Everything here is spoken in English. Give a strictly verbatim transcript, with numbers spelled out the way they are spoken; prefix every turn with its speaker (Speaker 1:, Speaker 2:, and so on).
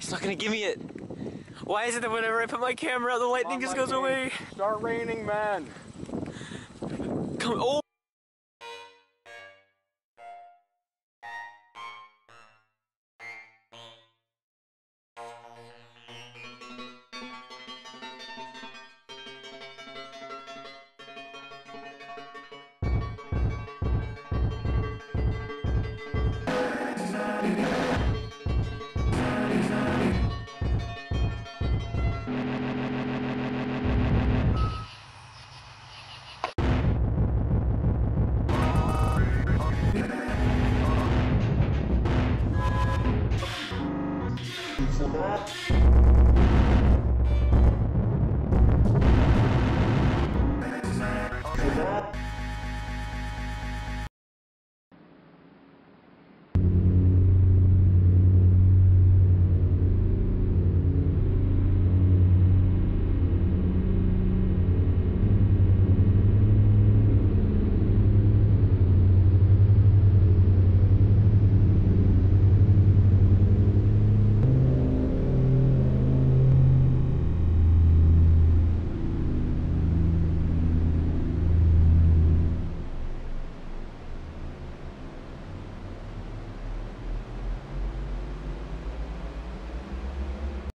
Speaker 1: He's not gonna give me it. Why is it that whenever I put my camera out, the lightning just goes away?
Speaker 2: Start raining, man.
Speaker 1: Come oh.
Speaker 3: For that.